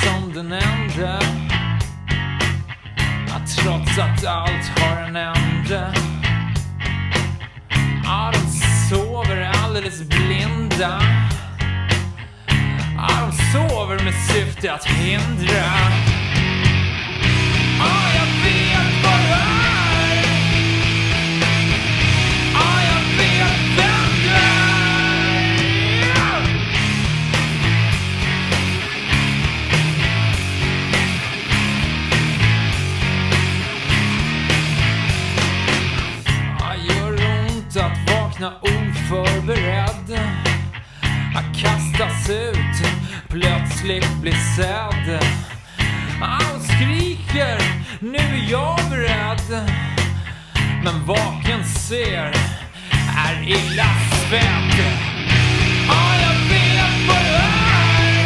som den enda. Trots att allt har en ände. Ja, de sover alldeles blinda. Ja, de sover med syfte att hindra. Ja, jag vet vad det är. Ja, jag vet vem det är. Att vakna oförberedd, att kastas ut, plötsligt bli sedd. Han skriker, nu är jag beredd. Men vaken ser, är illa svedd. Ja, jag vet vad det är.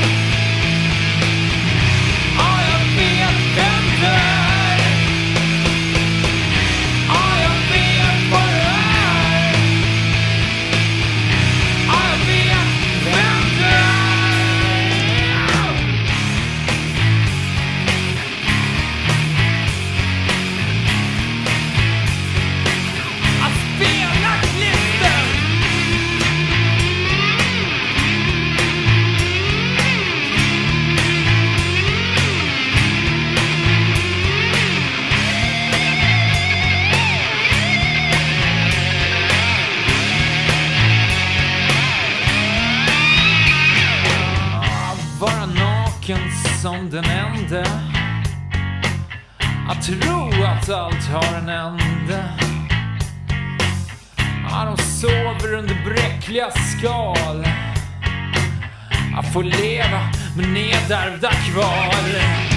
Ja, jag vet vem det är. Som den enda. Att tro att allt har en ände. Ja, de sover under bräckliga skal. Att få leva med nedärvda kval.